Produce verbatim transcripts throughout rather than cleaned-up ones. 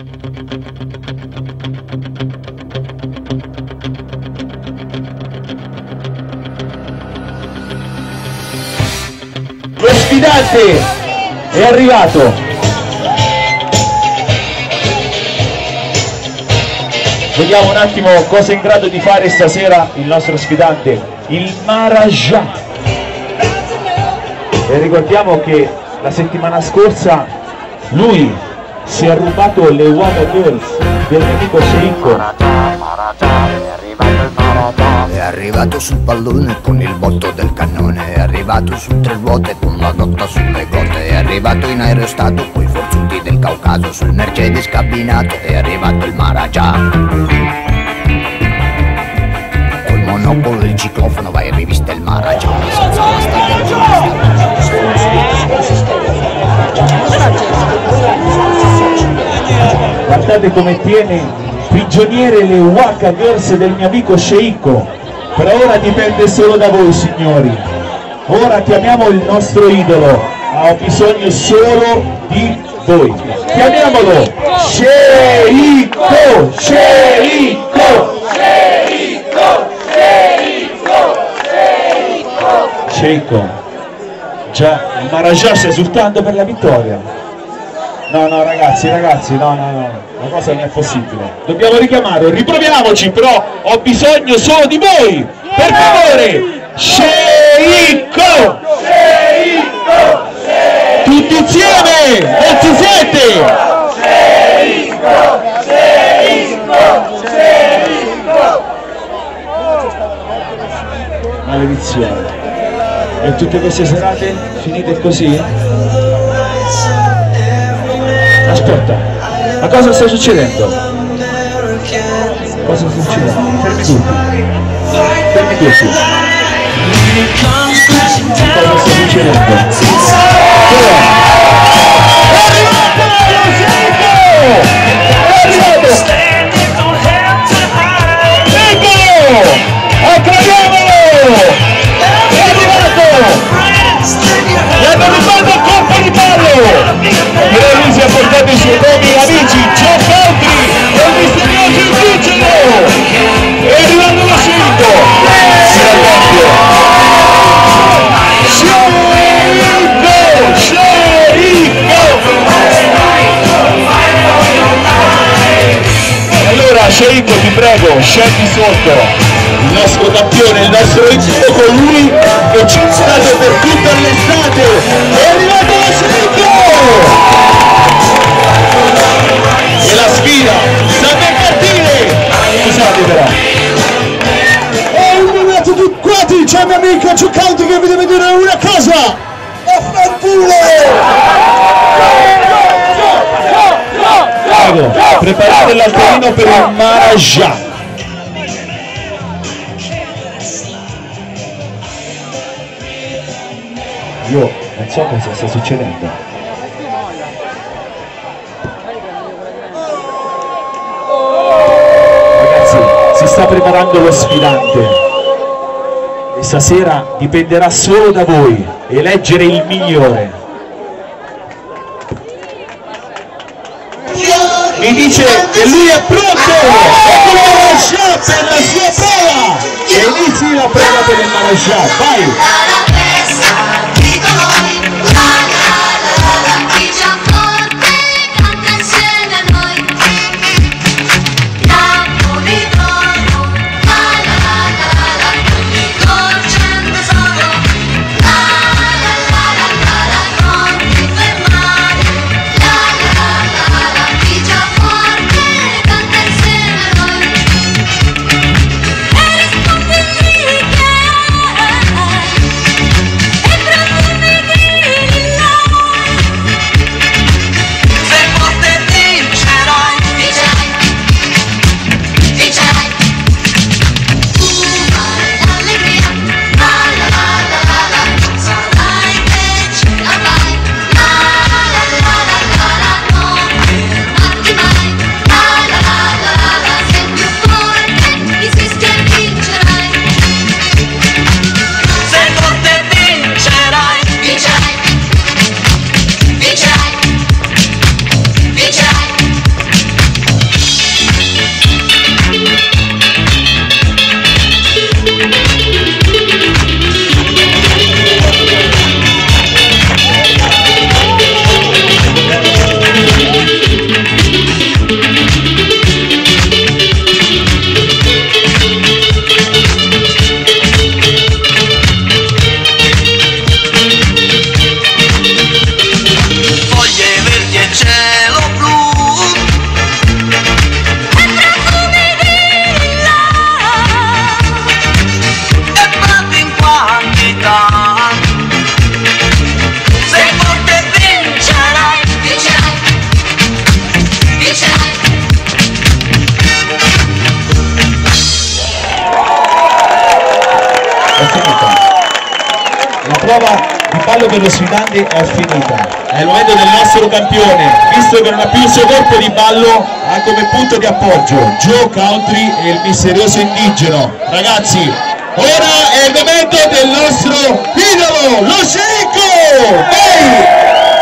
Lo sfidante è arrivato. Vediamo un attimo cosa è in grado di fare stasera il nostro sfidante, il Maharaja. E ricordiamo che la settimana scorsa lui si è rubato le Waka Girls del mio amico Sheikko. È arrivato sul pallone con il botto del cannone, è arrivato su tre ruote con la dotta sulle gote, è arrivato in aerostato coi forzuti del Caucaso, sul Mercedes cabinato è arrivato il Maharaja. Col monopolo e il ciclofono vai in rivista il Maharaja, senza Guardate come tiene prigioniere le Waka Girls del mio amico Sheikko. Per ora dipende solo da voi, signori. Ora chiamiamo il nostro idolo, ha bisogno solo di voi. Chiamiamolo Sheikko, Sheikko, Sheikko, Sheikko, Sheikko. Sheikko, già il Maharaja sta esultando per la vittoria. No, no, ragazzi, ragazzi, no, no, no, la cosa non è possibile. Dobbiamo richiamarlo, riproviamoci, però ho bisogno solo di voi. Per favore, Sheikko! Sheikko! Tutti insieme, non si sente! Sheikko! Sheikko! Sheikko! Maledizione. E tutte queste serate finite così? Aspetta, ma cosa sta succedendo? Cosa sta succedendo? Fermi tutti. Fermi tutti. Cosa sta succedendo? È arrivato! È arrivato! Eccolo! Acclamiamolo! È arrivato! Gli hanno rubato il colpo di ballo! Però lui si è portato i suoi nomi amici, Joe Country e il misterioso indigeno! È arrivato lo Sheikko! Si raccambia! Sheikko! Sheikko! Allora Sheikko, ti prego, scendi sotto! Il nostro campione, il nostro amico, colui che ci è stato per tutta l'estate! È arrivato lo Sheikko! E la sfida sta per partire! Scusate però! E un minuto di quattro, c'è mio amico Joe Country che vi deve dire una cosa! E fanculo! Prego, preparate l'altarino per il Maharaja! Io non so cosa sta succedendo. Ragazzi, si sta preparando lo sfidante e stasera dipenderà solo da voi eleggere il migliore. Mi dice che lui è pronto! Eccolo il Maharaja per la sua prova! E inizi la prova per il Maharaja, vai! E prova di ballo per lo sfidante è finita. È il momento del nostro campione, visto che non ha più il suo corpo di ballo, ha come punto di appoggio Joe Country e il misterioso indigeno. Ragazzi, ora è il momento del nostro idolo, lo Sceicco! Vai!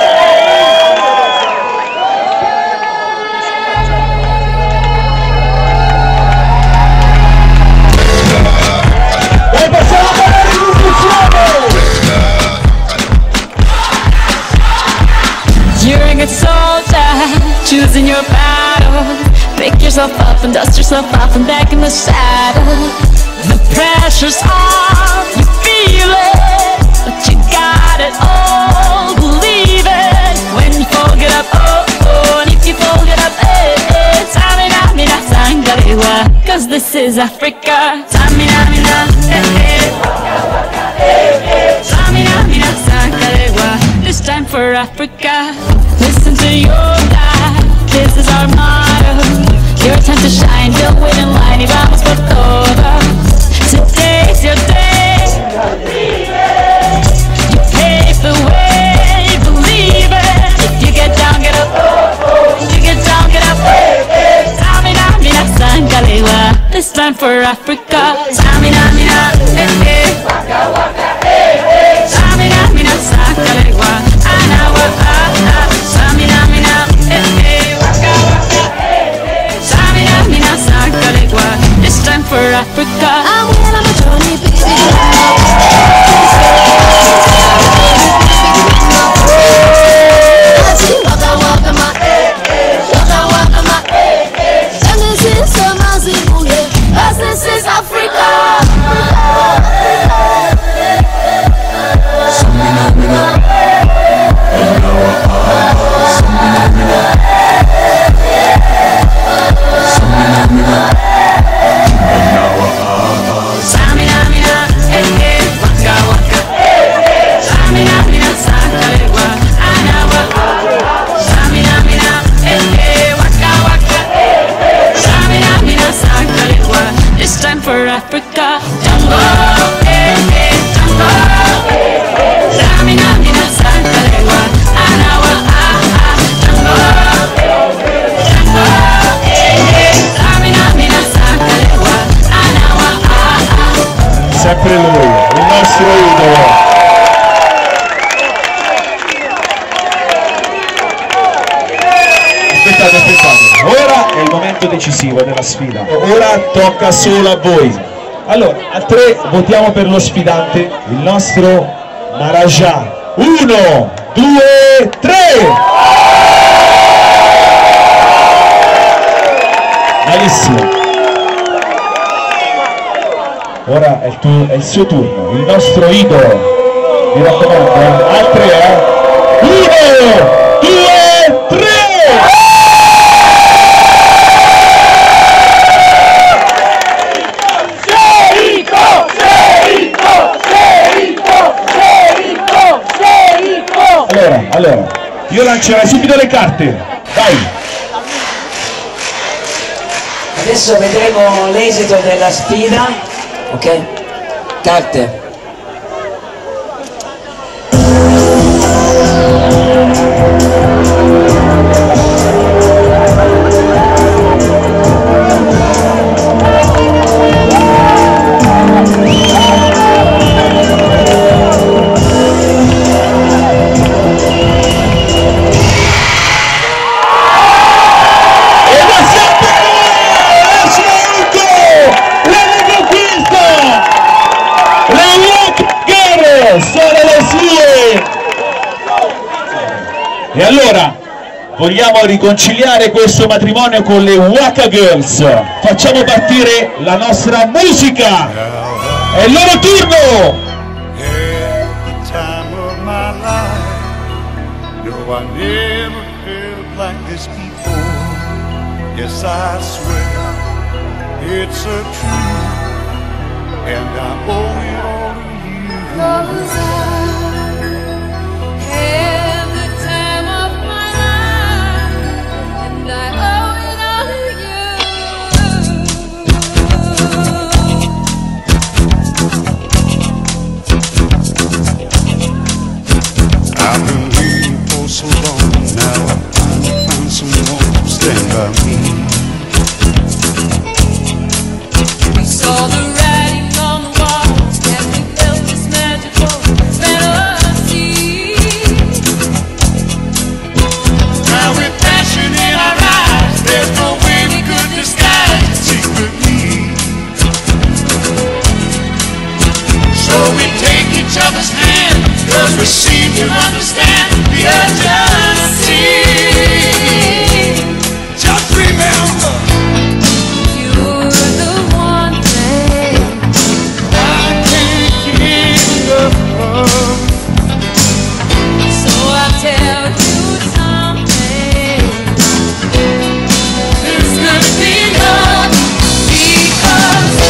You're a good soldier, choosing your battle. Pick yourself up and dust yourself off and back in the saddle. The pressure's on, you feel it, but you got it all, believe it. When you fold it up, oh, oh, and if you fold it up, eh, eh. Tamina, mina, sangalewa, cause this is Africa. Tamina, mina, eh, eh. Tamina, mina, sangalewa, it's time for Africa. Listen to your God, this is our motto. Your time to shine, don't wait in line, y vamos por todo. Today's your day. You pave the way, believe it. If you get down, get up. If you get down, get up. Tamina, mina, sangalewa, this time for Africa. Tamina, mina, eh, eh. Waka, waka, eh, eh. Tamina, mina, sangalewa, anawa, ah, ah. Tamina, mina, eh, eh. Waka, waka, eh, eh. Tamina, mina, sangalewa, this time for Africa. I'm when I'm a Johnny, baby. Waka, waka, ma, eh, eh. Waka, waka, ma, eh, eh. And this is so massive, yeah. As this is Africa. It's time for Africa. Jungle, eh, eh, jungle, eh, eh. Samina, mina, sangalewa, anawa, ah, ah. Jungle, eh, eh, jungle, eh, eh. Samina, mina, sangalewa, anawa, ah, ah. Sempre lui, il nostro idolo. Aspettate, aspettate. Ora è il momento decisivo della sfida. Ora tocca solo a voi. Allora, a tre votiamo per lo sfidante, il nostro Maharaja. Uno, due, tre! Malissimo. Ora è il, tuo, è il suo turno, il nostro idolo. Mi raccomando, eh? Al tre, eh? Uno, due, tre! Allora, allora, io lancerei subito le carte, vai! Adesso vedremo l'esito della sfida, ok? Carte. E allora vogliamo riconciliare questo matrimonio con le Waka Girls. Facciamo partire la nostra musica. È il loro turno. each other's hand, cause we seem to understand the urgency. Just remember, You're the one thing I can't get enough of. So I tell you something. This could be love because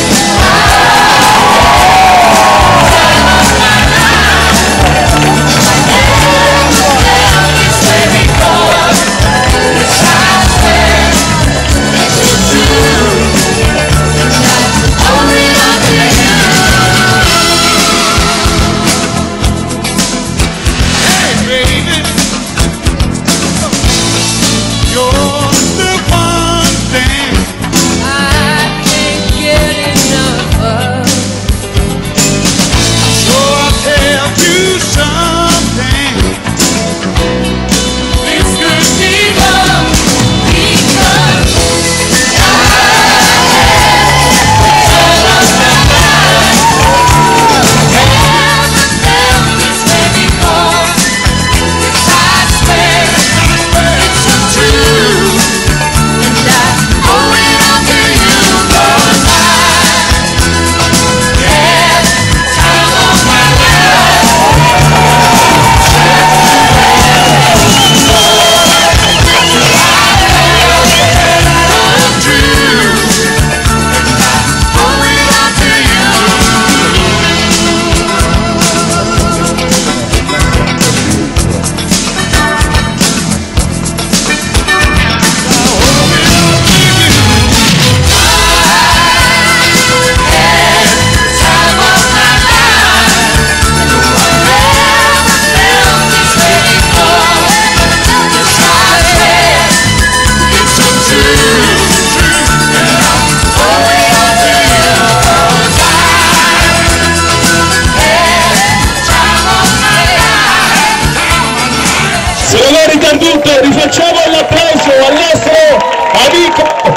Se non è ritarduto, rifacciamo l'applauso al nostro amico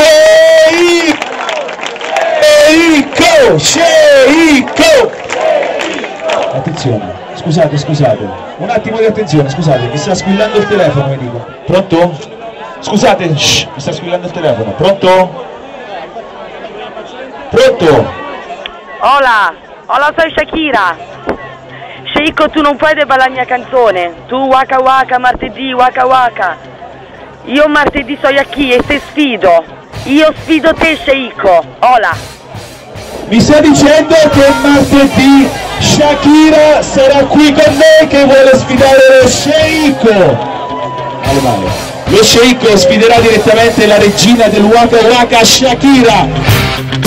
Sheiko, Sheiko. Attenzione, scusate, scusate, un attimo di attenzione, scusate, mi sta squillando il telefono, mi dico. Pronto? Scusate, shh, mi sta squillando il telefono, pronto? Pronto? Hola, hola, soy Shakira. Sheiko, tu non puoi deballare la mia canzone. Tu waka waka, martedì waka waka. Io martedì so Yaki e te sfido. Io sfido te, Sheiko. Hola. Mi sta dicendo che martedì Shakira sarà qui con noi che vuole sfidare lo Sheiko. Allora, lo Sheiko sfiderà direttamente la regina del waka waka, Shakira.